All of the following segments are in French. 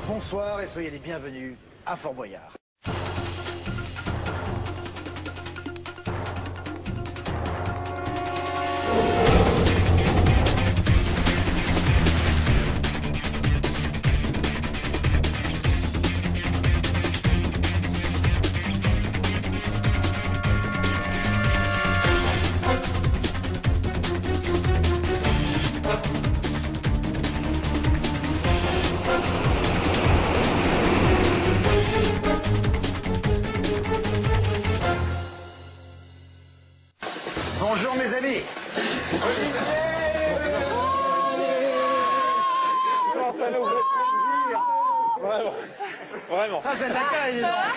Bonsoir et soyez les bienvenus à Fort Boyard. Bonjour mes amis. Ça nous fait plaisir. Vraiment. Ça c'est l'accueil.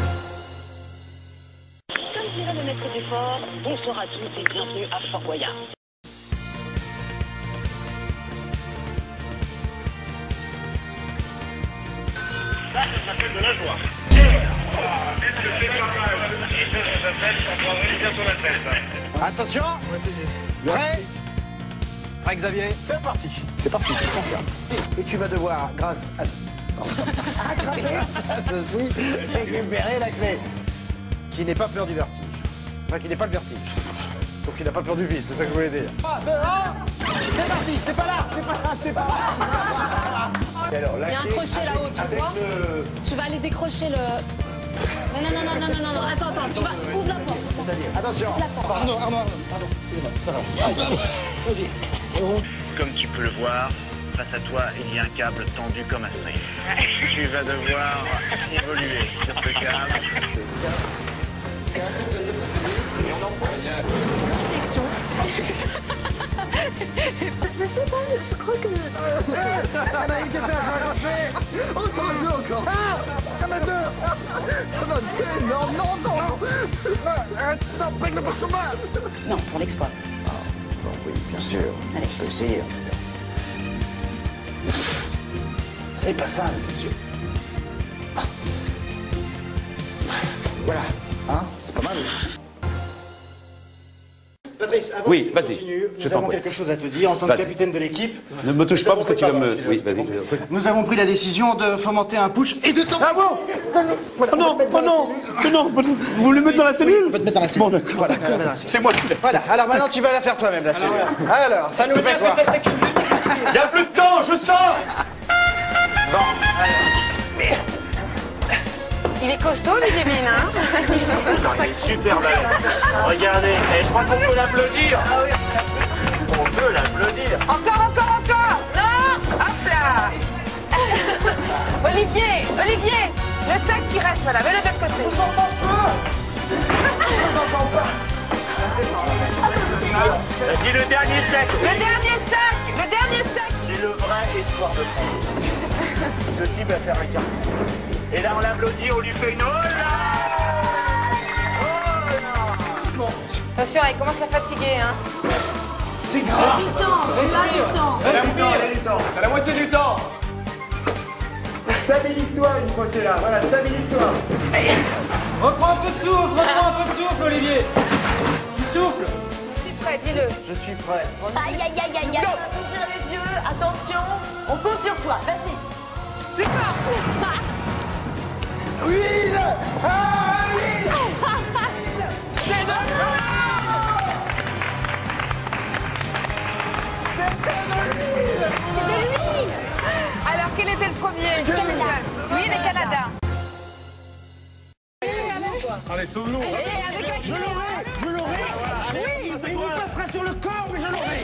Comme dirait le maître du fort, bonsoir à tous et bienvenue à Fort Boyard. Ça s'appelle de la joie. Est-ce que c'est pas mal? Si ça s'appelle, ça doit réussir sur la tête. Attention. Prêt? Prêt Xavier? C'est parti. C'est parti, je confirme. Et tu vas devoir, grâce à ceci, récupérer la clé. Qui n'est pas peur du vertige. Enfin, qui n'est pas le vertige. Donc il n'a pas peur du vide, c'est ça que je voulais dire. 3, 2, 1, c'est parti, c'est pas là, c'est pas là, c'est pas là. Et alors, la il y a un clé crochet là-haut, tu vois. Tu vas aller décrocher le... Non, attends, tu vas... Ouvre la porte. C'est-à-dire, attention. Pardon. Vas-y. Comme tu peux le voir, face à toi, il y a un câble tendu comme un string. Tu vas devoir évoluer sur ce câble. Protection. Je sais pas, je crois que... Anaïs, qu'est-ce que tu as Oh, t'en as deux encore. T'en as deux. T'en as deux. Non. Non, prenne-le par son mal. Non, pour l'exploit. Bon, oui, bien sûr. Allez. Je peux essayer. Ça n'est pas ça, monsieur. Ah. Voilà. Hein, c'est pas mal. Patrice, avant Oui, que tu vas-y, continues, je nous t'en avons prie. quelque chose à te dire en tant que Vas-y. capitaine de l'équipe. Ne me touche pas parce que tu vas me... Pardon, Oui, vas-y. Nous avons pris la décision de fomenter un putsch et de Ah bon? Non, vous voulez mettre dans la cellule? On va te mettre dans la cellule. Bon, d'accord, voilà. C'est moi qui l'ai. Voilà, alors maintenant tu vas la faire toi-même la cellule. Alors, ça nous fait quoi? Il n'y a plus de temps, je sors. Il est costaud, Olivier Mine, hein? Il est super balèze. Regardez, et je crois qu'on peut l'applaudir. On peut l'applaudir. Encore! Non! Hop là! Olivier! Le sac qui reste, voilà, mets-le de l'autre côté. Vas-y, le dernier sac. Le dernier sac! C'est le vrai espoir de France. Ce type va faire un carton. Et là, on l'applaudit, on lui fait une... Oh là! Attention, il commence à fatiguer, hein? C'est grave. T'as la moitié du temps. Stabilise-toi une fois que t'es là. Voilà, stabilise-toi. Reprends un peu de souffle, Olivier. Tu souffles. Je suis prêt, dis-le. Je suis prêt. Aïe. Ouvrir les yeux, attention. On compte sur toi, vas-y. Plus fort! Huile. Alors, quel était le premier? Lui, il est Canada. Allez, sauve-nous. Je l'aurai. Oui, il vous passera sur le corps, mais je l'aurai.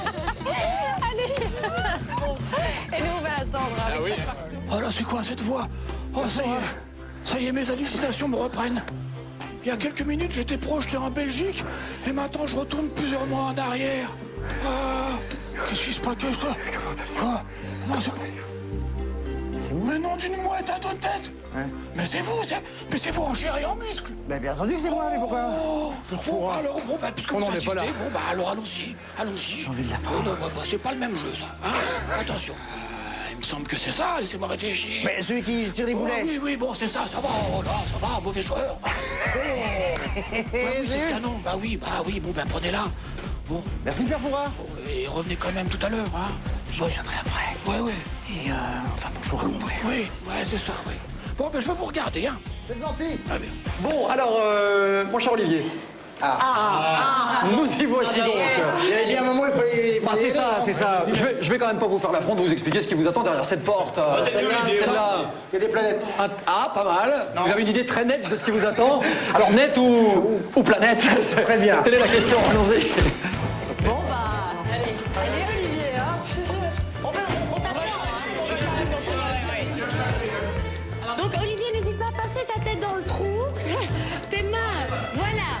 Et nous, on va attendre. Oh là, c'est quoi cette voix? Oh, ça y est, mes hallucinations me reprennent. Il y a quelques minutes, j'étais projeté en Belgique, et maintenant je retourne plusieurs mois en arrière. Ah, qu'est-ce qui se passe? Quoi? Non, c'est vous? Mais non, d'une mouette à deux têtes. Hein? Mais c'est vous en chair et en muscle. Ben, bien entendu que c'est moi, mais pourquoi? Oh, bon, alors, puisque On vous n'en est pas là. insistez, bon, alors allons-y. J'ai envie de la prendre. Non, c'est pas le même jeu, ça. Hein? Attention. Il me semble que c'est ça, laissez-moi réfléchir. Mais celui qui tire les boulets. Oui, bon, c'est ça va. Oh là, ça va, mauvais joueur. Bah oui, c'est le canon. Bah oui, bon, prenez-la. Bon. Merci, Père Foura. Et revenez quand même tout à l'heure, hein. Je reviendrai après. Ouais. Et enfin, bon, je vous raconterai. Oui, ouais, c'est ça, oui. Bon, ben, je vais vous regarder, hein. C'est gentil. Très bien. Bon, alors, mon cher Olivier. Nous y voici donc. Il y avait bien un moment où il fallait... Bah, c'est ça, c'est ça. Je vais quand même pas vous faire l'affront de vous expliquer ce qui vous attend derrière cette porte. Celle-là. Il y a des planètes. Ah, pas mal. Non. Vous avez une idée très nette de ce qui vous attend. Alors, net ou planète? Très bien. Telle est la question, allons-y. Bon, bah, allez, Olivier, hein. Donc Olivier, n'hésite pas à passer ta tête dans le trou. Tes mains, voilà.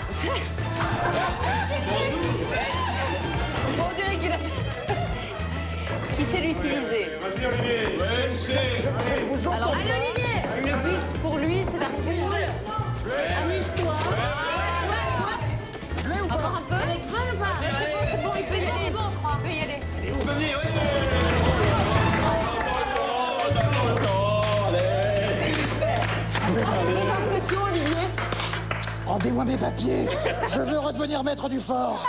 Bon, on dirait qu'il a... Qui sait l'utiliser? Vas-y, Olivier. Ouais, je sais. Alors, allez, Olivier. Le but pour lui, c'est d'arriver au jeu. Amuse-toi. Encore un peu. C'est bon, il peut y aller. C'est bon, je crois. Il peut y aller. Venez, ouais. Des impressions, Olivier? Rendez-moi mes papiers. Je veux redevenir maître du fort.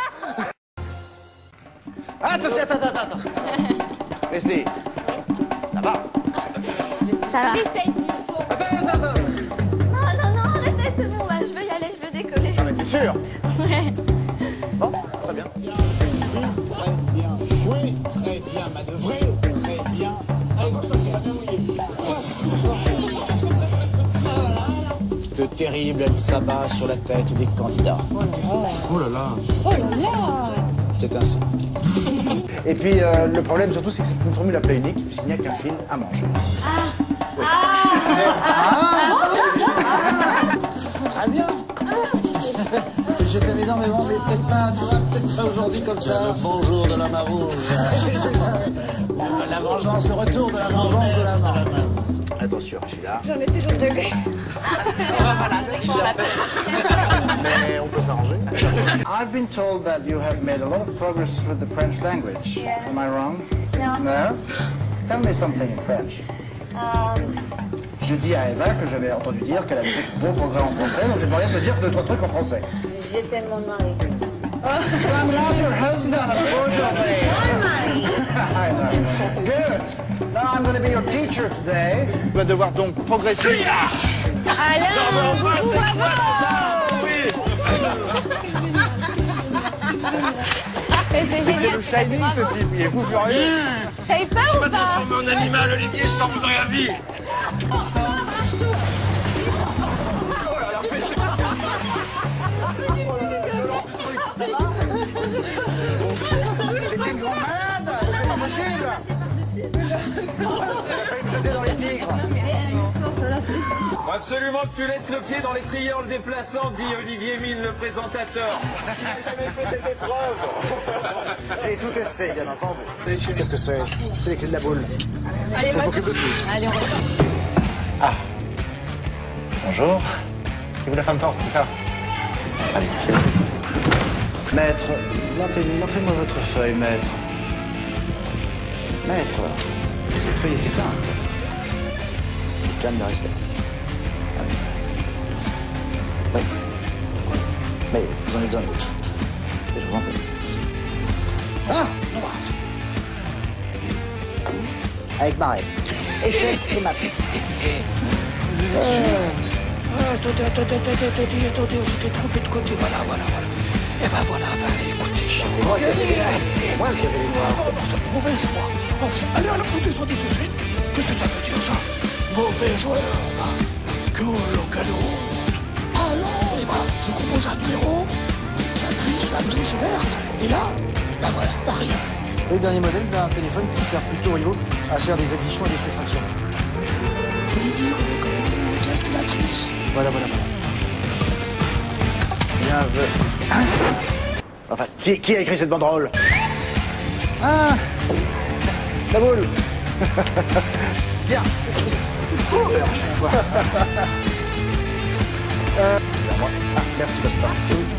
Attention, attends. Laissez. Ça va. Ça va. Attends. Non, arrêtez, c'est bon, là, je vais y aller, je vais décoller. Ah, mais t'es sûr? Ouais. Bon, très bien. Oui, très bien, manœuvré. Très bien. De terrible sabbat sur la tête des candidats. Oh là là. C'est ainsi. Et puis, le problème surtout, c'est que c'est une formule à plat unique, puisqu'il n'y a qu'un film à manger. Très bien. J'étais énormément, mais peut-être pas, tu vois, peut-être pas aujourd'hui comme ça. Le bonjour de la Marouge. C'est ça. La vengeance, le retour de la vengeance de la main. Attention, je suis là. J'en ai toujours degré. Mais on peut s'arranger. I've been told that you have made a lot of progress with the French language. Yeah. Am I wrong? No. No? Tell me something in French. Je dis à Eva que j'avais entendu dire qu'elle avait fait de bons progrès en français, donc j'ai demandé de me dire 2-3 trucs en français. J'ai tellement de mari. I'm not your husband, unfortunately. I know. Good. Now I'm going to be your teacher today. On va devoir donc progresser. Alain, bravo. Mais c'est le Shining, ce type, il est fou furieux. T'as eu peur ou pas? Transformé en animal, Olivier, je t'en voudrais à vie. C'est une grande malade, c'est pas possible. Faut absolument que tu laisses le pied dans l'étrier en le déplaçant, dit Olivier Mine, le présentateur. Qui n'a jamais fait cette épreuve. J'ai tout testé, bien entendu. Qu'est-ce que c'est? C'est les clés de la boule. Allez, Je m'occupe de tout. Allez, on va. Bonjour. C'est vous la femme forte, c'est ça? Allez. Maître, montrez-moi votre feuille, maître. Maître, cette feuille est éteinte. Jeanne de respect. Oui. Mais vous en êtes un autre. Et je vous en prie. Ah, non, bah. Avec ma reine. Échec et mat. Attendez, on s'était trompé de côté, voilà. Eh ben voilà, écoutez, C'est moi qui avais les noirs. C'est moi qui avais les noirs. Mauvaise foi. Allez, vous descendez tout de suite. Qu'est-ce que ça veut dire, ça? Mauvais joueur, va. Colo, allons, et voilà, je compose un numéro, j'appuie sur la touche verte, et là, bah voilà, bah rien. Le dernier modèle d'un téléphone qui sert plutôt au niveau à faire des additions et des soustractions. Vous voulez dire comme une calculatrice? Voilà. Bien vu. Enfin, qui a écrit cette banderole? Ah, la boule. Bien. Merci, Gaspard.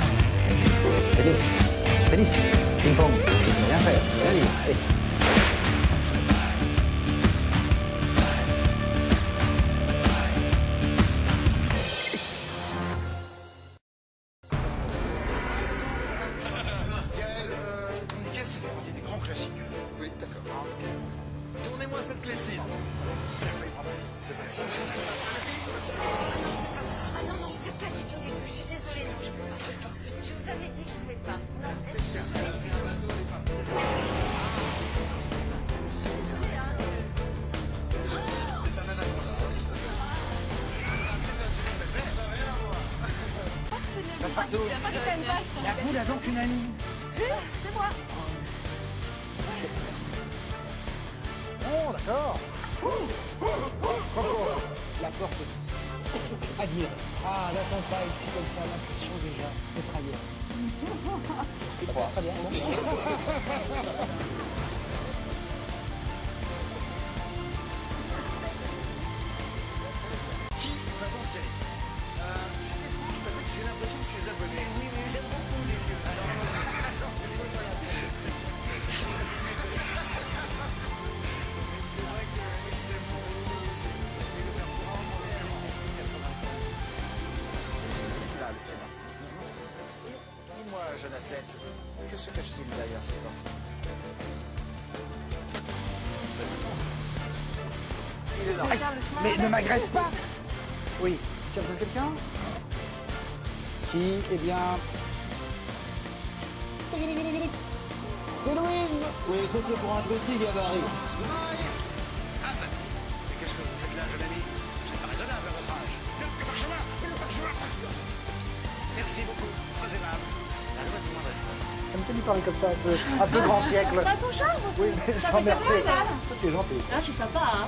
Tennis, ping-pong. Rien faire, rien dire. Allez. Tournez-moi cette clé de cidre. C'est facile. Ah non, non, je peux pas du tout, du tout. Je suis désolée, non, je peux pas. Je vous avais dit que je pouvais pas. Non, je suis désolée. Je suis désolée, hein. C'est un anachronisme. La poule a donc une amie. C'est moi. Oh, d'accord. La porte est ici. Admire. Ah, n'attends pas ici comme ça, l'impression déjà d'être ailleurs. C'est quoi? Très bien. Qui va donc y aller? C'est étrange, Patrick, j'ai l'impression que tu les as abonnés. Oui, mais j'aime beaucoup les vieux. Alors, non, c'est pas la peine. C'est vrai que, évidemment, c'est le performance en 1995. C'est là le thème. Dis-moi, jeune athlète, que se cache-t-il derrière cette porte? Mais ne m'agresse pas. Oui. Tu as besoin de quelqu'un? Qui? Eh bien... C'est Louise. Oui, ça c'est pour un petit gabarit. Ah, mais qu'est-ce que vous faites là, jeune ami? C'est pas raisonnable à votre âge. Le parchemin. Merci beaucoup, très aimable. La loi du moindre effort. Ça me fait lui parler comme ça, un peu grand siècle. T'as son charme aussi. Oui, mais je Ça t'en fait remercie. sympa, là. Toi, tu es gentil. Ah, je suis sympa, hein.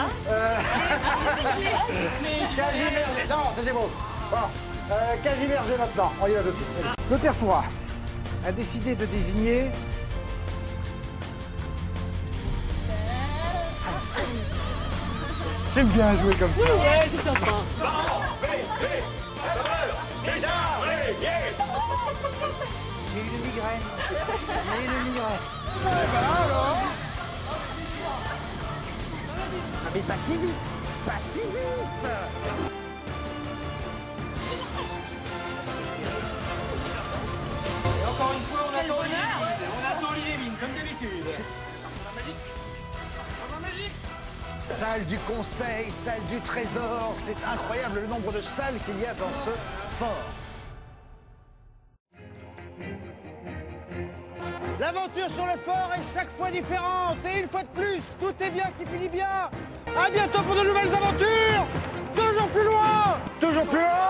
Cagimerger. Non, deuxième mot. Bon, Cagimerger maintenant. On y va de suite. Le père Fouras a décidé de désigner... J'aime bien jouer comme ça. Ouais, c'est sympa. J'ai eu une migraine. J'ai eu une migraine. Voilà alors. Ah mais pas si vite. Pas si vite. Et encore une fois, on attend Olivier. On attend Olivier Mine, comme d'habitude. Chemin magique. Salle du conseil, salle du trésor. C'est incroyable le nombre de salles qu'il y a dans ce fort. L'aventure sur le fort est chaque fois différente. Et une fois de plus, tout est bien qui finit bien. À bientôt pour de nouvelles aventures. Toujours plus loin. Toujours plus loin.